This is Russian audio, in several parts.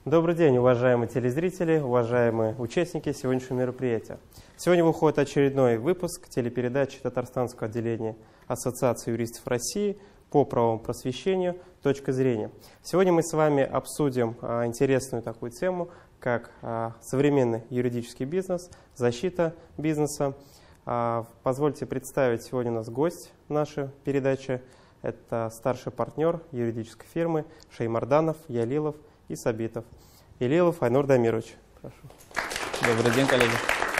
Добрый день, уважаемые телезрители, уважаемые участники сегодняшнего мероприятия. Сегодня выходит очередной выпуск телепередачи Татарстанского отделения Ассоциации юристов России по правовому просвещению «Точка зрения». Сегодня мы с вами обсудим интересную такую тему, как современный юридический бизнес, защита бизнеса. Позвольте представить, сегодня у нас гость нашей передачи. Это старший партнер юридической фирмы Шаймарданов, Ялилов и Сабитов. Ялилов Айнур Дамирович. Прошу. Добрый день, коллеги.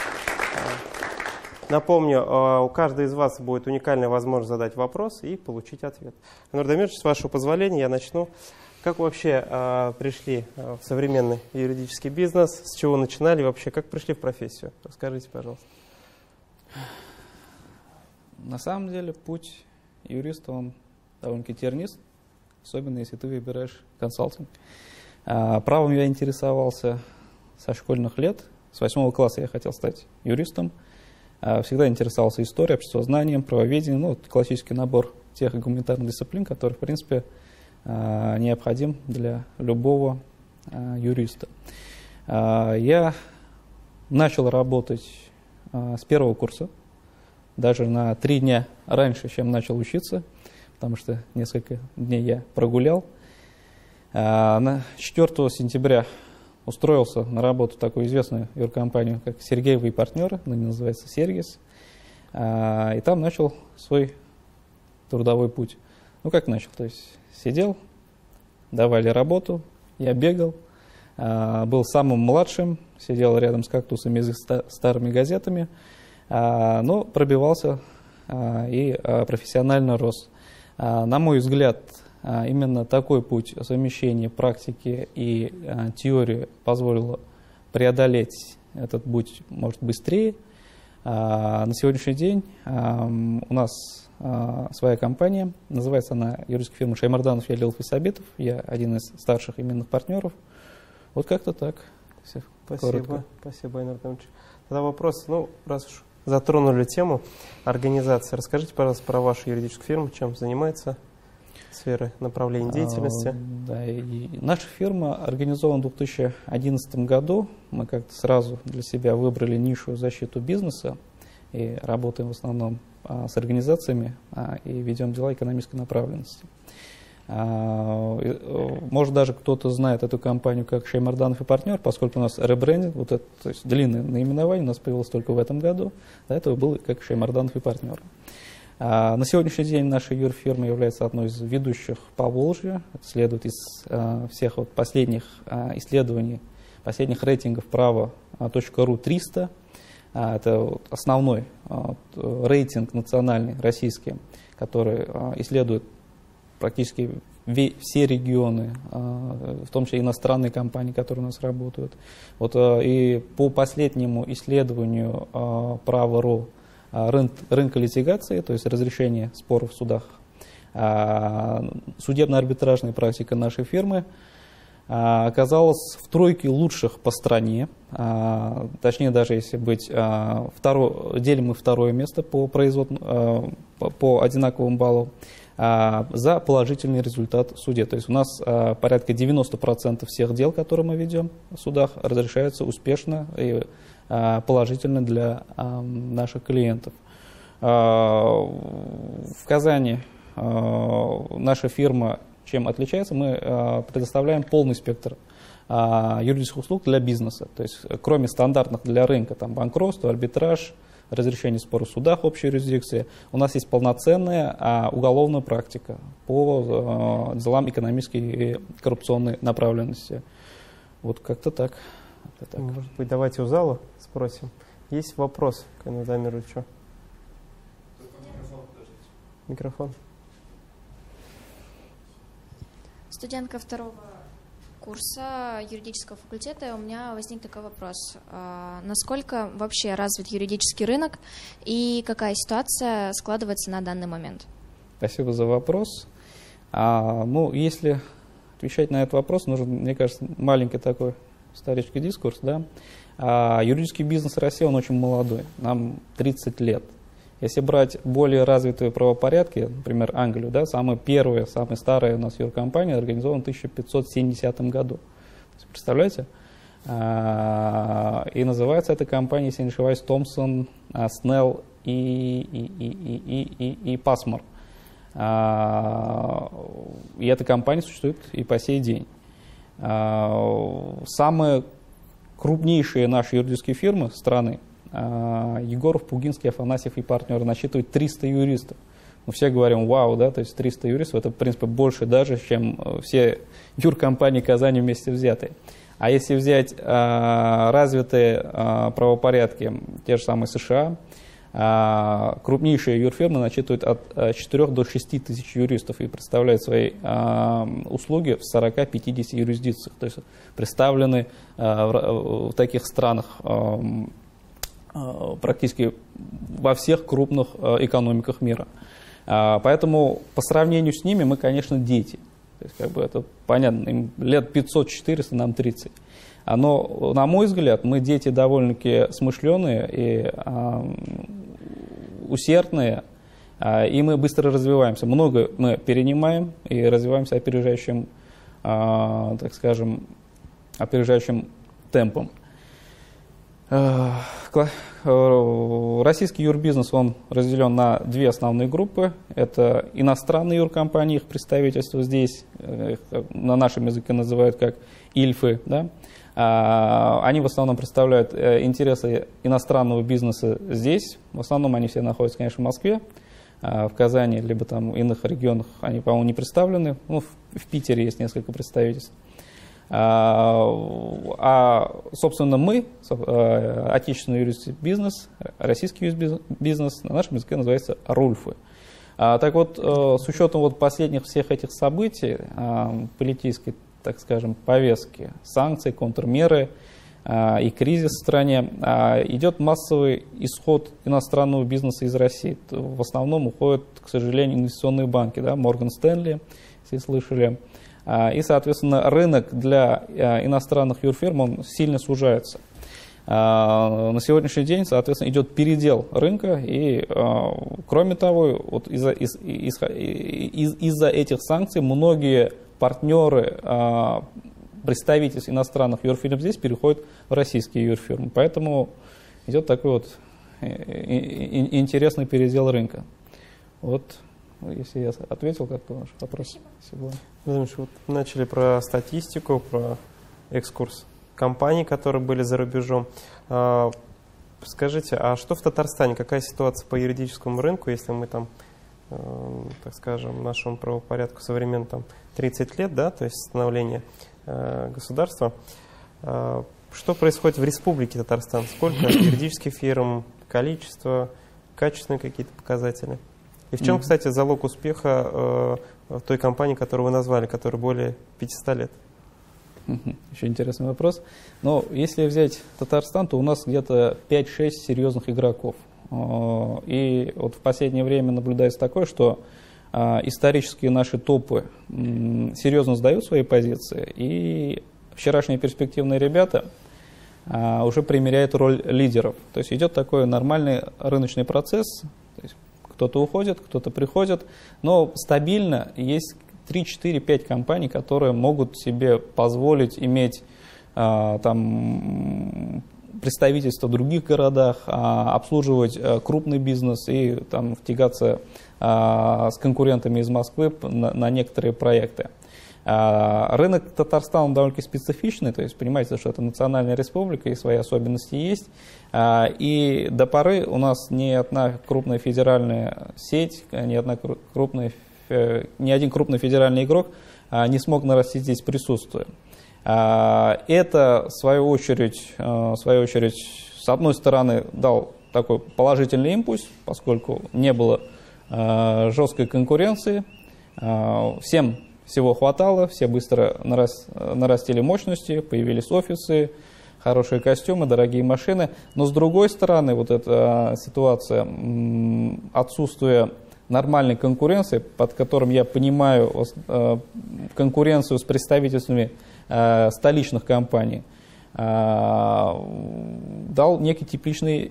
Напомню, у каждого из вас будет уникальная возможность задать вопрос и получить ответ. Айнур Дамирович, с вашего позволения я начну. Как вы вообще пришли в современный юридический бизнес? С чего начинали вообще? Как пришли в профессию? Расскажите, пожалуйста. На самом деле путь юриста, он довольно-таки тернист, особенно если ты выбираешь консалтинг. Правом я интересовался со школьных лет. С 8 класса я хотел стать юристом. Всегда интересовался историей, обществознанием, правоведением. Ну, классический набор тех гуманитарных дисциплин, который, в принципе, необходим для любого юриста. Я начал работать с первого курса, даже на 3 дня раньше, чем начал учиться, потому что несколько дней я прогулял. На 4 сентября устроился на работу в такую известную юркомпанию, как Сергеева и партнеры, она называется Сергис, и там начал свой трудовой путь. Ну, как начал? То есть сидел, давали работу, я бегал, был самым младшим, сидел рядом с кактусами и старыми газетами, но пробивался и профессионально рос. На мой взгляд, именно такой путь совмещения практики и теории позволил преодолеть этот путь, может, быстрее. На сегодняшний день у нас своя компания, называется она юридическая фирма Шаймарданов, Ялилов и Сабитов. Я один из старших именных партнеров. Вот как-то так. Спасибо, спасибо, Айнур Дамирович. Тогда вопрос, раз уж затронули тему организации, расскажите, пожалуйста, про вашу юридическую фирму, чем занимается, сферы направления деятельности. Да, и наша фирма организована в 2011 году. Мы как-то сразу для себя выбрали нишу защиту бизнеса и работаем в основном с организациями и ведем дела экономической направленности. Может, даже кто-то знает эту компанию как Шаймарданов и партнер, поскольку у нас ребрендинг, вот это, то есть длинное наименование у нас появилось только в этом году. До этого был как Шаймарданов и партнер. На сегодняшний день наша юрфирма является одной из ведущих по Волжью. Это следует из всех последних исследований, последних рейтингов права.ру 300. Это основной рейтинг национальный, российский, который исследует практически все регионы, в том числе иностранные компании, которые у нас работают. И по последнему исследованию права.ру рынка литигации, то есть разрешение споров в судах, судебно-арбитражная практика нашей фирмы оказалась в 3 лучших по стране. Точнее, даже если быть, делим мы 2 место по одинаковым баллам за положительный результат в суде. То есть у нас порядка 90% всех дел, которые мы ведем в судах, разрешаются успешно и положительно для наших клиентов. В Казани наша фирма чем отличается? Мы предоставляем полный спектр юридических услуг для бизнеса. То есть кроме стандартных для рынка, там банкротство, арбитраж, разрешение споров в судах общей юрисдикции, у нас есть полноценная уголовная практика по делам экономической и коррупционной направленности. Вот как-то так. Может быть, давайте у зала спросим. Есть вопрос к Айнуру Дамировичу? Микрофон. Студентка 2-го курса юридического факультета, у меня возник такой вопрос. Насколько вообще развит юридический рынок и какая ситуация складывается на данный момент? Спасибо за вопрос. Если отвечать на этот вопрос, нужен, мне кажется, маленький такой исторический дискурс. Да? Юридический бизнес в России, он очень молодой, нам 30 лет. Если брать более развитые правопорядки, например, Англию, да, самая первая, самая старая у нас юркомпания организована в 1570 году. Представляете? И называется эта компания, если не ошибаюсь, Thomson, Snell и Passmore. И эта компания существует и по сей день. Самые крупнейшие наши юридические фирмы страны, Егоров, Пугинский, Афанасьев и партнеры, насчитывают 300 юристов. Мы все говорим, вау, да, то есть 300 юристов, это, в принципе, больше даже, чем все юркомпании Казани вместе взятые. А если взять развитые правопорядки, те же самые США, крупнейшие юрфирмы насчитывают от 4 до 6 тысяч юристов и представляют свои услуги в 40-50 юрисдикциях, то есть представлены в таких странах практически во всех крупных экономиках мира. Поэтому по сравнению с ними мы, конечно, дети. То есть, как бы это понятно, им лет 500-400, нам 30. Но, на мой взгляд, мы дети довольно-таки смышленые и усердные, и мы быстро развиваемся. Много мы перенимаем и развиваемся опережающим, так скажем, опережающим темпом. Российский юрбизнес, он разделен на две основные группы. Это иностранные юркомпании, их представительство здесь, на нашем языке называют как ИЛФы. Да? Они в основном представляют интересы иностранного бизнеса здесь. В основном они все находятся, конечно, в Москве, в Казани, либо там в иных регионах они, по-моему, не представлены. Ну, в Питере есть несколько представительств. Собственно, мы, отечественный юрбизнес, российский юрбизнес, на нашем языке называется РУЛФы. Так вот, с учетом вот последних всех этих событий, политической, так скажем, повестки, санкций, контрмеры и кризис в стране, идет массовый исход иностранного бизнеса из России. В основном уходят, к сожалению, инвестиционные банки, да, Морган Стэнли, если слышали. И, соответственно, рынок для иностранных юрфирм он сильно сужается. На сегодняшний день, соответственно, идет передел рынка, и, кроме того, вот из-за этих санкций многие партнеры представительств иностранных юрфирм здесь переходят в российские юрфирмы. Поэтому идет такой вот интересный передел рынка. Вот. Если я ответил как-то на ваш вопрос. Спасибо. Владимир, вот начали про статистику, про экскурс компаний, которые были за рубежом. Скажите, а что в Татарстане, какая ситуация по юридическому рынку, если мы там, так скажем, нашему правопорядку современному там 30 лет, да, то есть становление государства, что происходит в Республике Татарстан? Сколько юридических фирм, количество, качественные какие-то показатели? И в чем, кстати, залог успеха той компании, которую вы назвали, которая более 500 лет? Еще интересный вопрос. Но если взять Татарстан, то у нас где-то 5-6 серьезных игроков. И вот в последнее время наблюдается такое, что исторические наши топы серьезно сдают свои позиции, и вчерашние перспективные ребята уже примеряют роль лидеров. То есть идет такой нормальный рыночный процесс. Кто-то уходит, кто-то приходит, но стабильно есть 3-4-5 компаний, которые могут себе позволить иметь там представительство в других городах, обслуживать крупный бизнес и там втягаться с конкурентами из Москвы на некоторые проекты. Рынок Татарстана довольно специфичный, то есть понимаете, что это национальная республика и свои особенности есть. И до поры у нас ни одна крупная федеральная сеть, ни один крупный федеральный игрок не смог нарастить здесь присутствие. Это, в свою очередь, с одной стороны, дал такой положительный импульс, поскольку не было жесткой конкуренции, всем всего хватало, все быстро нарастили мощности, появились офисы, хорошие костюмы, дорогие машины. Но с другой стороны, вот эта ситуация, отсутствие нормальной конкуренции, под которым я понимаю конкуренцию с представительствами столичных компаний, дал некий тепличный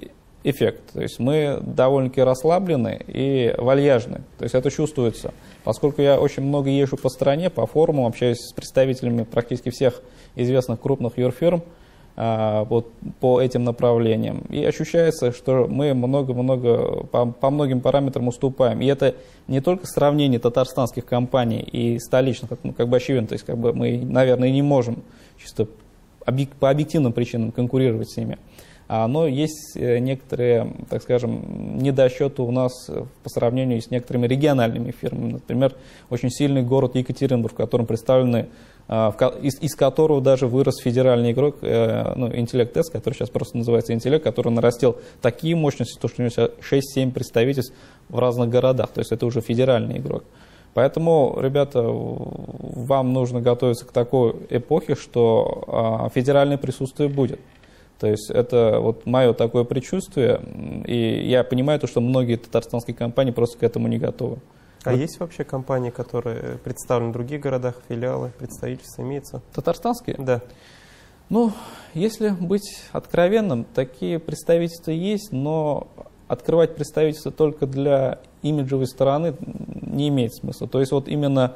эффект. То есть мы довольно-таки расслаблены и вальяжны. То есть это чувствуется. Поскольку я очень много езжу по стране, по форумам, общаюсь с представителями практически всех известных крупных юрфирм, вот по этим направлениям. И ощущается, что мы много-много по многим параметрам уступаем. И это не только сравнение татарстанских компаний и столичных, как бы очевидно, то есть как бы мы, наверное, не можем чисто по объективным причинам конкурировать с ними. Но есть некоторые, так скажем, недосчеты у нас по сравнению с некоторыми региональными фирмами. Например, очень сильный город Екатеринбург, в котором представлены, из которого даже вырос федеральный игрок, Intellect S, который сейчас просто называется Intellect, который нарастил такие мощности, что у него 6-7 представительств в разных городах. То есть это уже федеральный игрок. Поэтому, ребята, вам нужно готовиться к такой эпохе, что федеральное присутствие будет. То есть это вот мое такое предчувствие, и я понимаю, что многие татарстанские компании просто к этому не готовы. А есть вообще компании, которые представлены в других городах, филиалы, представительства имеются? Татарстанские? Да. Ну, если быть откровенным, такие представительства есть, но открывать представительство только для имиджевой стороны не имеет смысла. То есть вот именно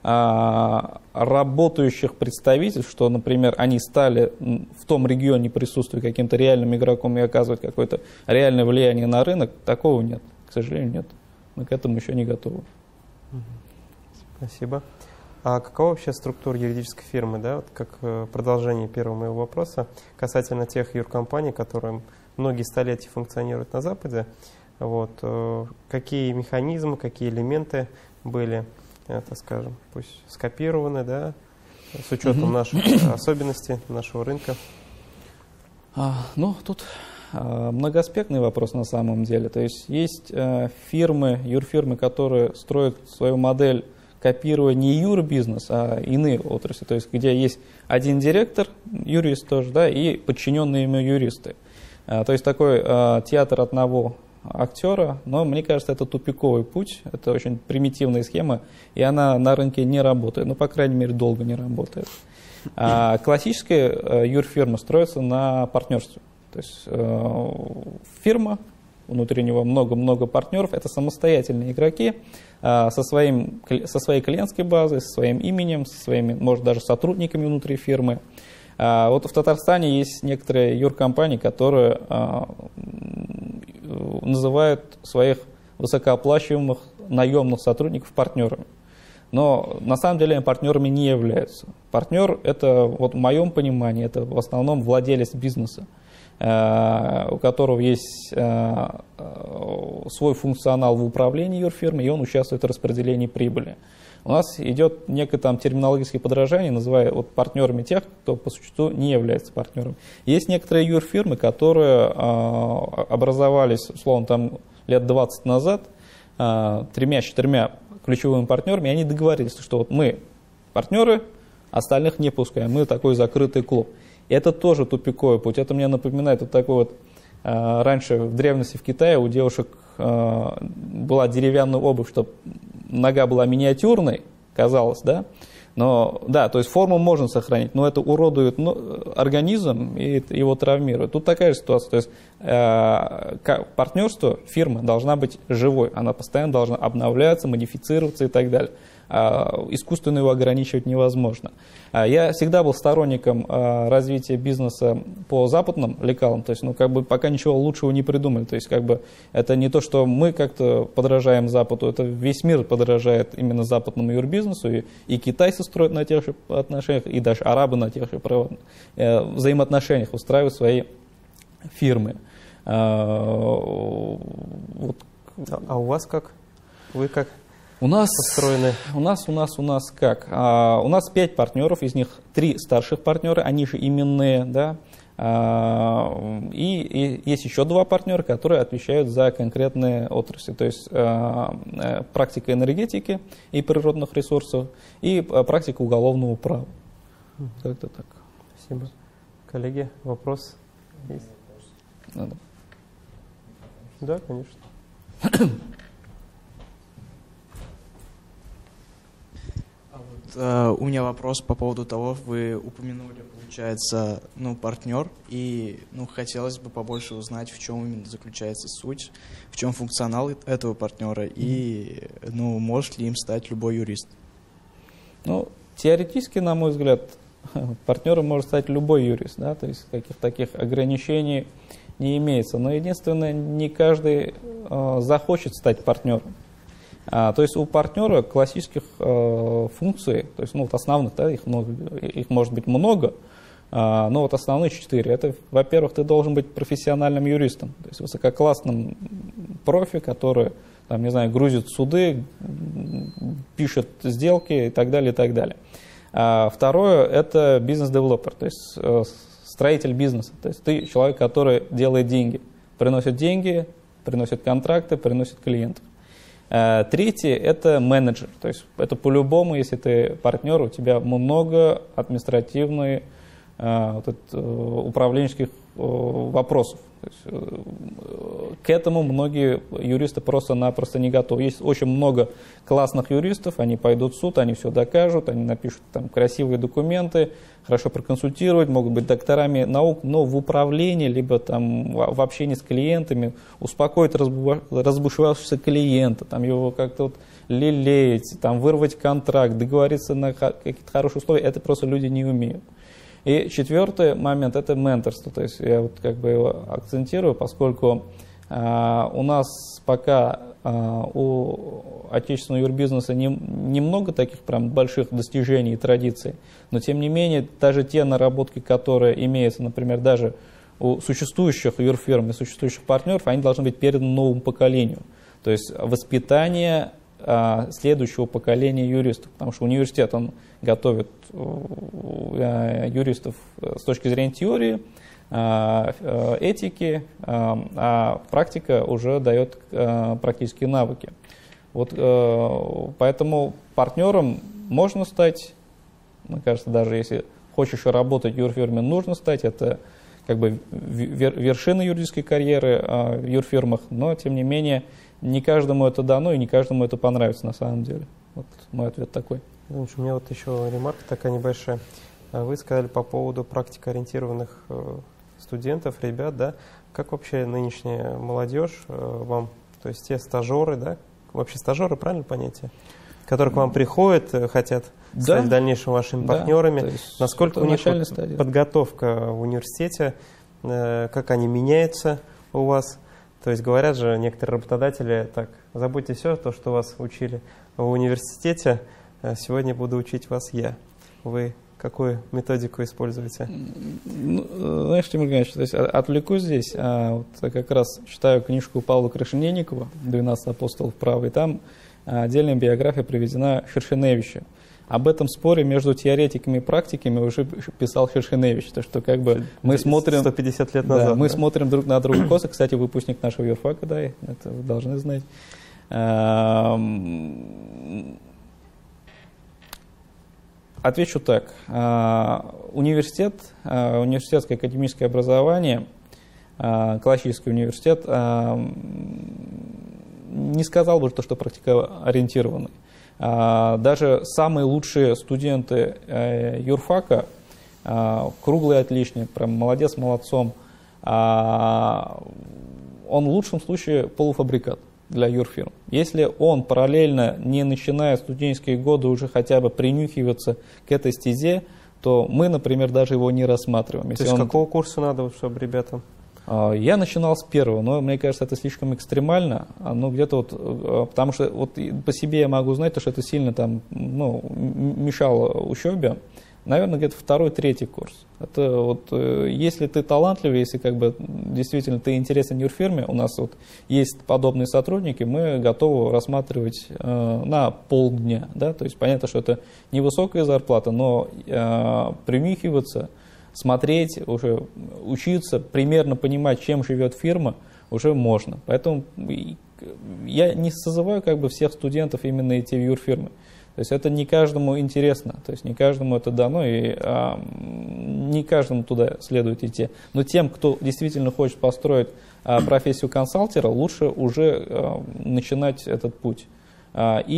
работающих представительств, что, например, они стали в том регионе присутствуя каким-то реальным игроком и оказывать какое-то реальное влияние на рынок, такого нет, к сожалению, нет. Мы к этому еще не готовы. Спасибо. А какова вообще структура юридической фирмы, да, вот как продолжение первого моего вопроса касательно тех юркомпаний, которые многие столетия функционируют на Западе, вот, какие механизмы, какие элементы были, так скажем, пусть скопированы, да, с учетом наших особенностей нашего рынка? Ну, тут многоаспектный вопрос на самом деле. То есть фирмы, юрфирмы, которые строят свою модель, копируя не юрбизнес, а иные отрасли. То есть где есть один директор, юрист тоже, да, и подчиненные ему юристы. То есть такой театр одного актера, но мне кажется, это тупиковый путь, это очень примитивная схема, и она на рынке не работает, ну, по крайней мере, долго не работает. Классическая юрфирма строится на партнерстве. То есть фирма, внутри него много-много партнеров, это самостоятельные игроки со своей клиентской базой, со своим именем, со своими, может, даже сотрудниками внутри фирмы. Вот в Татарстане есть некоторые юркомпании, которые называют своих высокооплачиваемых наемных сотрудников партнерами. Но на самом деле они партнерами не являются. Партнер – это, вот в моем понимании, это в основном владелец бизнеса, у которого есть свой функционал в управлении юрфирмой, и он участвует в распределении прибыли. У нас идет некое там терминологическое подражание, называя вот партнерами тех, кто по существу не является партнером. Есть некоторые юрфирмы, которые образовались, условно, там, лет 20 назад 3-4 ключевыми партнерами, и они договорились, что вот мы партнеры, остальных не пускаем, мы такой закрытый клуб. И это тоже тупиковый путь. Это мне напоминает вот такой вот, раньше в древности в Китае у девушек была деревянная обувь, чтобы нога была миниатюрной, казалось, да, но, да, то есть форму можно сохранить, но это уродует организм и его травмирует. Тут такая же ситуация, то есть партнерство фирмы должна быть живой, она постоянно должна обновляться, модифицироваться и так далее. Искусственно его ограничивать невозможно. Я всегда был сторонником развития бизнеса по западным лекалам, то есть, ну, как бы пока ничего лучшего не придумали, то есть, как бы, это не то, что мы как-то подражаем Западу, это весь мир подражает именно западному юрбизнесу, и китайцы строят на тех же отношениях, и даже арабы на тех же взаимоотношениях устраивают свои фирмы. Вот. А у вас как? Вы как? У нас построены? У нас как? У нас 5 партнеров, из них 3 старших партнера, они же именные, да. И есть еще 2 партнера, которые отвечают за конкретные отрасли, то есть практика энергетики и природных ресурсов, и практика уголовного права. Как-то так. Спасибо. Коллеги, вопрос есть? Надо. Да, конечно. у меня вопрос по поводу того, вы упомянули, получается, партнер, и хотелось бы побольше узнать, в чем именно заключается суть, в чем функционал этого партнера, и может ли им стать любой юрист. Теоретически, на мой взгляд, партнером может стать любой юрист, да, то есть каких таких ограничений не имеется. Но единственное, не каждый захочет стать партнером. То есть у партнера классических функций, то есть основных, да, их может быть много, но вот основные 4. Это, во-первых, ты должен быть профессиональным юристом, то есть высококлассным профи, который, там, не знаю, грузит суды, пишет сделки и так далее, и так далее. Второе – это бизнес-девелопер, то есть строитель бизнеса, то есть ты человек, который делает деньги, приносит контракты, приносит клиентов. Третье – это менеджер, то есть это по-любому, если ты партнер, у тебя много административных, управленческих вопросов. То есть, к этому многие юристы просто-напросто не готовы. Есть очень много классных юристов, они пойдут в суд, они все докажут, они напишут там красивые документы, хорошо проконсультировать, могут быть докторами наук, но в управлении, либо там в общении с клиентами успокоить разбушевавшегося клиента, там его как-то лелеять, там вырвать контракт, договориться на какие-то хорошие условия, это просто люди не умеют. И четвертый момент – это менторство. То есть я его акцентирую, поскольку у нас пока у отечественного юрбизнеса немного таких прям больших достижений и традиций, но тем не менее даже те наработки, которые имеются, например, даже у существующих юрфирм и существующих партнеров, они должны быть переданы новому поколению. То есть воспитание следующего поколения юристов, потому что университет, он готовит юристов с точки зрения теории, этики, а практика уже дает практические навыки. Поэтому партнером можно стать, мне кажется, даже если хочешь работать в юрфирме, нужно стать, это вершина юридической карьеры в юрфирмах, но тем не менее не каждому это дано и не каждому это понравится на самом деле. Вот мой ответ такой. У меня еще ремарка такая небольшая. Вы сказали по поводу практикоориентированных студентов, ребят, да? Как вообще нынешняя молодежь вам, то есть те стажеры, да? Вообще стажеры, правильно понятие? Которые к вам приходят, хотят стать в дальнейшем вашими партнерами. Насколько у них подготовка в университете, как они меняются у вас? То есть говорят же некоторые работодатели, так, забудьте все то, что вас учили в университете, сегодня буду учить вас я. Вы какую методику используете? Знаешь, Тимур Геннадьевич, то есть отвлекусь здесь. Как раз читаю книжку Павла Крашенинникова «12 апостолов права», и там отдельная биография приведена Шершеневича. Об этом споре между теоретиками и практиками уже писал Шершеневич. То, что мы смотрим 150 лет назад. Мы смотрим друг на друга косо. Кстати, выпускник нашего юрфака, да, это вы должны знать. Отвечу так. Университет, университетское академическое образование, классический университет, не сказал бы, что практикоориентированный. Даже самые лучшие студенты юрфака, круглый отличник, прям молодец, молодцом, он в лучшем случае полуфабрикат для юрфирм. Если он параллельно, не начиная студенческие годы, уже хотя бы принюхиваться к этой стезе, то мы, например, даже его не рассматриваем. То есть какого курса надо, чтобы ребятам? Я начинал с первого, но мне кажется, это слишком экстремально, где-то потому что по себе я могу знать, что это сильно мешало учебе. Наверное, где-то 2-3 курс. Это если ты талантлив, если действительно ты интересен юрфирме, у нас есть подобные сотрудники, мы готовы рассматривать на полдня. Да? То есть понятно, что это невысокая зарплата, но принюхиваться, смотреть, уже учиться, примерно понимать, чем живет фирма, уже можно. Поэтому я не созываю всех студентов именно идти в юрфирмы. То есть это не каждому интересно, то есть не каждому это дано, и не каждому туда следует идти. Но тем, кто действительно хочет построить профессию консалтера, лучше уже начинать этот путь. И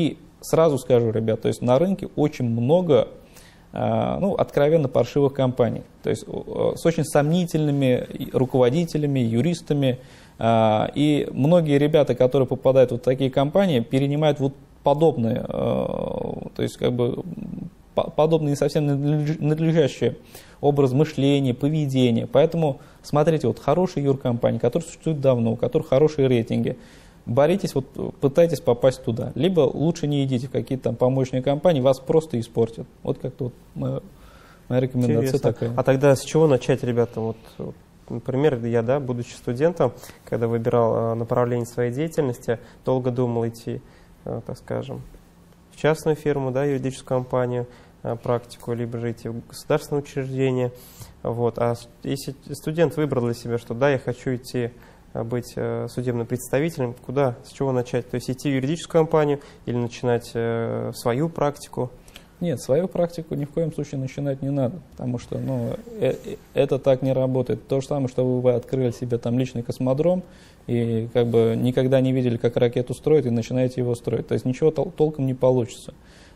сразу скажу, ребят, то есть на рынке очень много откровенно паршивых компаний, то есть с очень сомнительными руководителями, юристами, и многие ребята, которые попадают в такие компании, перенимают вот подобные, то есть как бы подобный не совсем надлежащий образ мышления, поведения. Поэтому смотрите, вот хорошие юркомпании, которые существуют давно, у которых хорошие рейтинги, боритесь, вот пытайтесь попасть туда. Либо лучше не идите в какие-то там помощные компании, вас просто испортят. Вот как-то вот моя рекомендация. Интересно. Такая. А тогда с чего начать, ребята? Вот, например, я, будучи студентом, когда выбирал направление своей деятельности, долго думал идти, так скажем, в частную фирму, юридическую компанию, практику, либо же идти в государственное учреждение. Вот. А если студент выбрал для себя, что я хочу идти быть судебным представителем, куда, с чего начать? То есть идти в юридическую компанию или начинать свою практику? Нет, свою практику ни в коем случае начинать не надо, потому что это так не работает. То же самое, что вы открыли себе там личный космодром и как бы никогда не видели, как ракету строят, и начинаете его строить. То есть ничего толком не получится.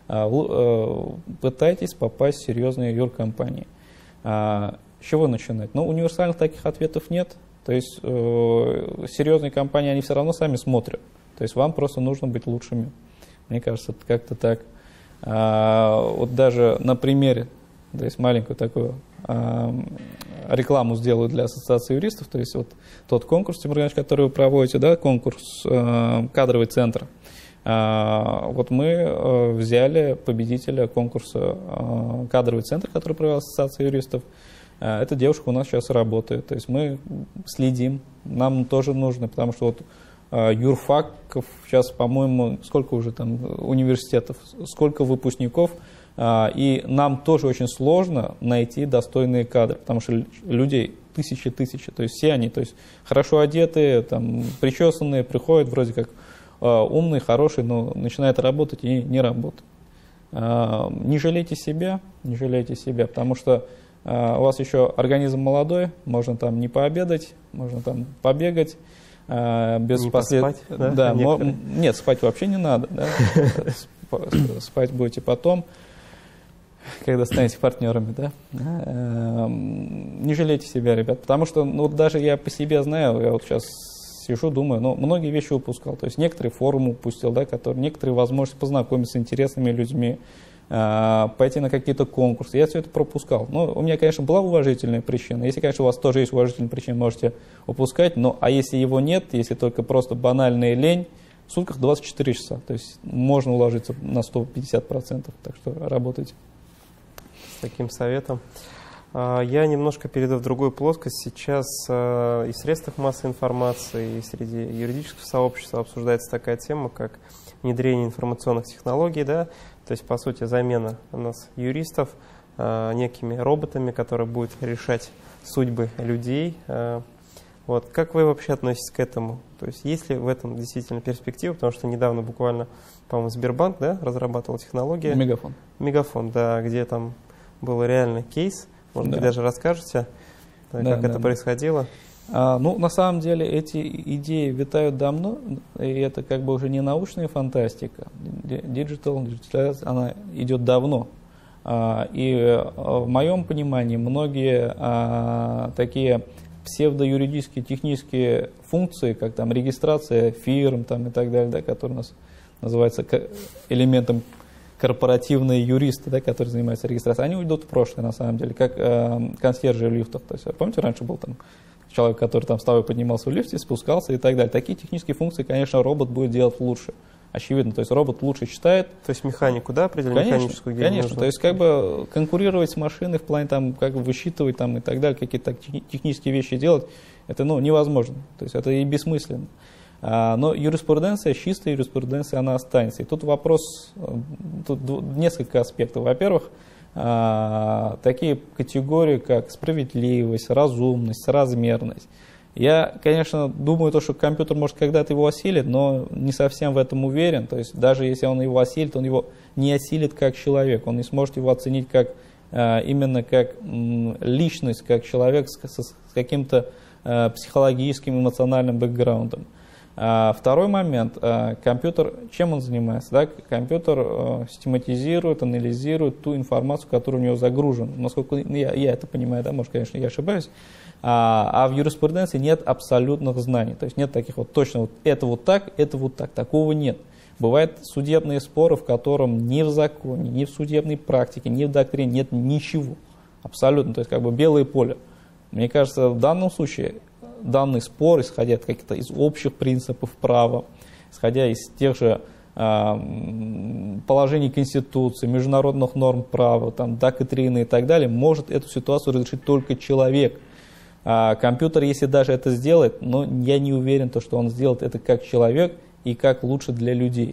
Пытайтесь попасть в серьезные юркомпании. С чего начинать? Универсальных таких ответов нет. То есть серьезные компании, они все равно сами смотрят. То есть вам просто нужно быть лучшими. Мне кажется, это как-то так. Вот даже на примере, то есть маленькую такую рекламу сделаю для Ассоциации юристов, то есть вот тот конкурс, Тимур Иванович, который вы проводите, конкурс «Кадровый центр». Вот мы взяли победителя конкурса «Кадровый центр», который провела Ассоциация юристов. Эта девушка у нас сейчас работает, то есть мы следим, нам тоже нужно, потому что вот юрфаков сейчас, по-моему, сколько уже там университетов, сколько выпускников, и нам тоже очень сложно найти достойные кадры, потому что людей тысячи, то есть все они, то есть хорошо одетые, там, причесанные, приходят вроде как умные, хорошие, но начинают работать и не работают. Не жалейте себя, потому что у вас еще организм молодой, можно там не пообедать, можно там побегать, без не поспать, да, нет, спать вообще не надо, спать будете потом, когда станете партнерами, Не жалейте себя, ребят, потому что даже я по себе знаю, я вот сейчас сижу, думаю, многие вещи упускал, то есть некоторые форумы упустил, некоторые возможности познакомиться с интересными людьми, пойти на какие-то конкурсы. Я все это пропускал. У меня, конечно, была уважительная причина. Если, конечно, у вас тоже есть уважительная причина, можете упускать. А если его нет, если только просто банальная лень, в сутках 24 часа. То есть можно уложиться на 150%. Так что работайте. С таким советом. Я немножко перейду в другую плоскость. Сейчас и в средствах массовой информации, и среди юридического сообщества обсуждается такая тема, как внедрение информационных технологий, то есть, по сути, замена у нас юристов некими роботами, которые будут решать судьбы людей. Вот. Как вы вообще относитесь к этому? То есть, есть ли в этом действительно перспектива? Потому что недавно буквально, по-моему, Сбербанк разрабатывал технологию. Мегафон. Мегафон, где там был реальный кейс. Может быть, даже расскажете, как это происходило? На самом деле эти идеи витают давно, и это как бы уже не научная фантастика. Диджитализация, она идет давно. И в моем понимании многие такие псевдоюридические, технические функции, как там регистрация фирм и так далее, которые у нас называются элементом корпоративные юристы, которые занимаются регистрацией, они уйдут в прошлое на самом деле, как консьержи в лифтах. То есть, помните, раньше был там человек, который там с тобой поднимался в лифте, спускался и так далее. Такие технические функции, конечно, робот будет делать лучше. Очевидно, то есть робот лучше считает. То есть механику, определенно механическую, где конечно, нужно. то есть как бы конкурировать с машиной в плане там, как бы высчитывать там и так далее, какие-то технические вещи делать, это невозможно. То есть это и бессмысленно. Но юриспруденция, чистая юриспруденция, она останется. И тут вопрос, тут несколько аспектов. Во-первых, такие категории, как справедливость, разумность, соразмерность. Я, конечно, думаю, что компьютер может когда-то его осилит, но не совсем в этом уверен. То есть даже если он его осилит, он его не осилит как человек. Он не сможет его оценить именно как личность, как человек с каким-то психологическим, эмоциональным бэкграундом. Второй момент. Компьютер, чем он занимается? Да? Компьютер систематизирует, анализирует ту информацию, которая у него загружена. Насколько я это понимаю, да, может, конечно, я ошибаюсь. А в юриспруденции нет абсолютных знаний. То есть нет таких вот точно вот это вот так, это вот так. Такого нет. Бывают судебные споры, в котором ни в законе, ни в судебной практике, ни в доктрине нет ничего. Абсолютно. То есть как бы белое поле. Мне кажется, в данном случае данный спор, исходя каких-то из общих принципов права, исходя из тех же положений Конституции, международных норм права, там, доктрины и так далее, может эту ситуацию разрешить только человек. Компьютер, если даже это сделает, но я не уверен, что он сделает это как человек и как лучше для людей.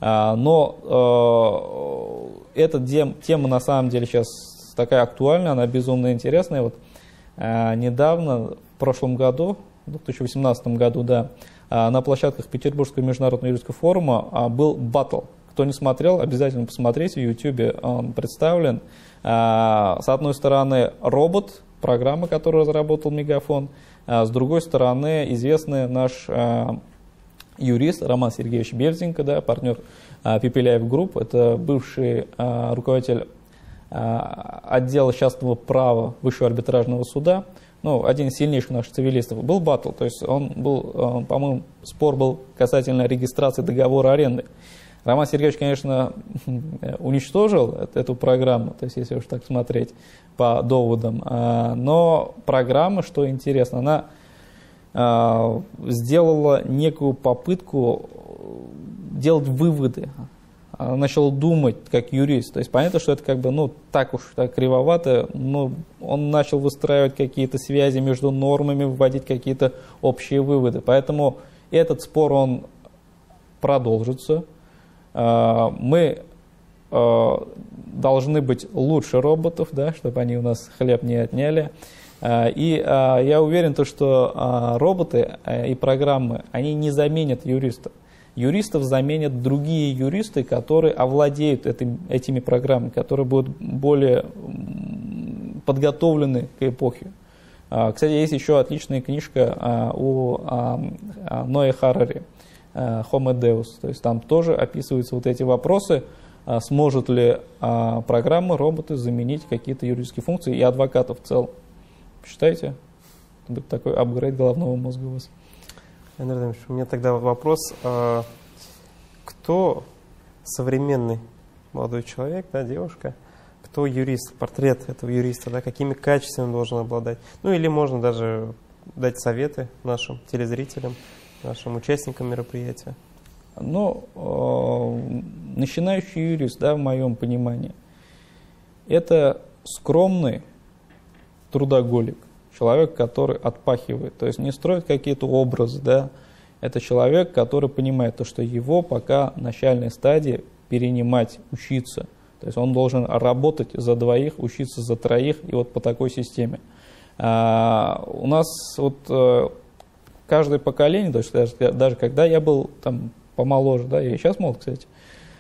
Но эта тема на самом деле сейчас такая актуальная, она безумно интересная. Вот недавно, в прошлом году, в 2018 году, да, на площадках Петербургского международного юридического форума был баттл. Кто не смотрел, обязательно посмотрите, в YouTube он представлен. С одной стороны, робот, программа, которую разработал Мегафон, с другой стороны, известный наш юрист Роман Сергеевич Бельзенко, да, партнер Пепеляев Групп, это бывший руководитель отдела частного права Высшего арбитражного суда, ну, один из сильнейших наших цивилистов. Был баттл, то есть он был, по-моему, спор был касательно регистрации договора аренды. Роман Сергеевич, конечно, уничтожил эту программу, то есть если уж так смотреть по доводам, но программа, что интересно, она сделала некую попытку делать выводы. Она начала думать как юрист. То есть понятно, что это как бы, ну, так уж так кривовато, но он начал выстраивать какие-то связи между нормами, вводить какие-то общие выводы. Поэтому этот спор, он продолжится. Мы должны быть лучше роботов, да, чтобы они у нас хлеб не отняли. И я уверен, что роботы и программы, они не заменят юристов. Юристов заменят другие юристы, которые овладеют этими программами, которые будут более подготовлены к эпохе. Кстати, есть еще отличная книжка у Ноя Харари «Homo Deus». То есть там тоже описываются вот эти вопросы, сможет ли программы, роботы заменить какие-то юридические функции и адвокатов в целом. Считаете? Будет такой апгрейд головного мозга у вас. Андрей Ильич, у меня тогда вопрос. Кто современный молодой человек, да, девушка, кто юрист, портрет этого юриста, да, какими качествами он должен обладать? Ну или можно даже дать советы нашим телезрителям, нашим участникам мероприятия. Ну, начинающий юрист, да, в моем понимании, это скромный трудоголик, человек, который отпахивает, то есть не строит какие-то образы, да. Это человек, который понимает, то, что его пока в начальной стадии перенимать, учиться. То есть он должен работать за двоих, учиться за троих, и вот по такой системе. У нас вот каждое поколение, то есть даже когда я был там помоложе, да, я и сейчас молод, кстати,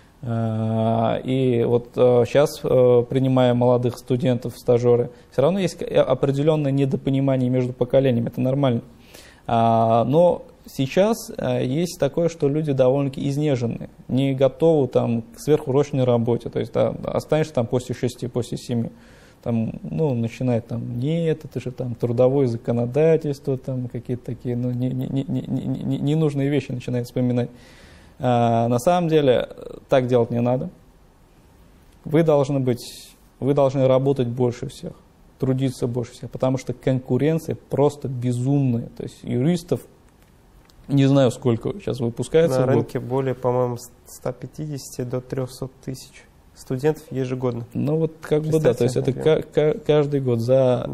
и вот сейчас, принимая молодых студентов, стажеры, все равно есть определенное недопонимание между поколениями, это нормально. Но сейчас есть такое, что люди довольно-таки изнежены, не готовы там, к сверхурочной работе, то есть да, останешься там после 6, после 7, там, ну, начинает там, нет, это же там трудовое законодательство, там какие-то такие, ну, ненужные вещи начинает вспоминать. На самом деле так делать не надо. Вы должны работать больше всех, трудиться больше всех, потому что конкуренция просто безумная. То есть юристов, не знаю сколько сейчас выпускается. На рынке более, по-моему, 150 до 300 тысяч студентов ежегодно. Ну вот как бы да, то есть это каждый год за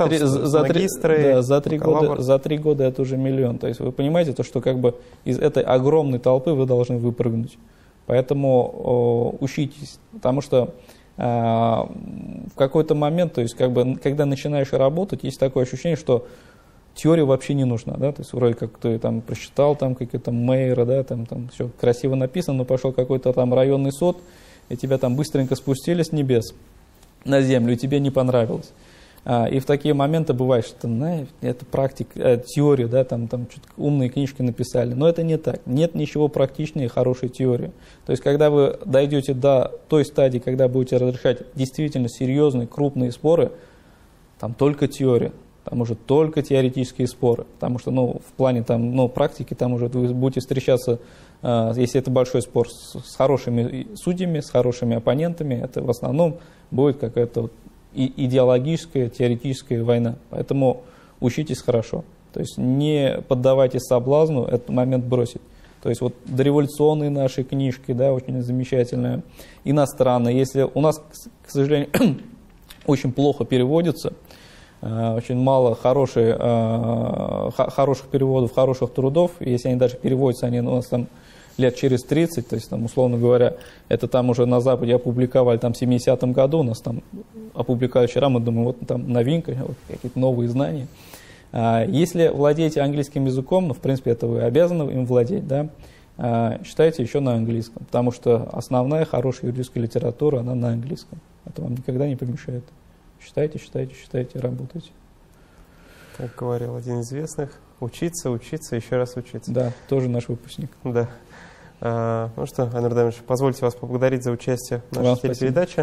3 года это уже миллион. То есть вы понимаете, то, что как бы из этой огромной толпы вы должны выпрыгнуть. Поэтому учитесь, потому что в какой-то момент, то есть как бы когда начинаешь работать, есть такое ощущение, что теория вообще не нужна, да, то есть вроде как ты там прочитал там какие-то мейеры, да, там все красиво написано, но пошел какой-то там районный суд, и тебя там быстренько спустили с небес на землю, и тебе не понравилось. И в такие моменты бывает, что это практика, теория, да, там что-то умные книжки написали. Но это не так. Нет ничего практичнее хорошей теории. То есть, когда вы дойдете до той стадии, когда будете разрешать действительно серьезные, крупные споры, там только теория, там уже только теоретические споры. Потому что, в плане практики, там уже вы будете встречаться, если это большой спор, с хорошими судьями, с хорошими оппонентами, это в основном будет какая-то идеологическая, теоретическая война. Поэтому учитесь хорошо. То есть не поддавайтесь соблазну этот момент бросить. То есть дореволюционные наши книжки, да, очень замечательные, иностранные. Если у нас, к сожалению, очень плохо переводится, очень мало хороших переводов, хороших трудов. Если они даже переводятся, они у нас там лет через 30, то есть, условно говоря, это там уже на Западе опубликовали в 70-м году, у нас там опубликовали вчера, мы думаем, там новинка, какие-то новые знания. Если владеете английским языком, в принципе, это вы обязаны им владеть, да, читайте еще на английском, потому что основная хорошая юридическая литература, она на английском. Это вам никогда не помешает. Читайте, работайте. Как говорил один из известных, учиться, еще раз учиться. Да, тоже наш выпускник. Да. Ну что, Айнур Дамирович, позвольте вас поблагодарить за участие в нашей телепередаче.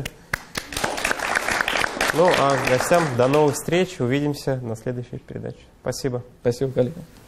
Ну, а гостям до новых встреч, увидимся на следующей передаче. Спасибо. Спасибо, коллеги.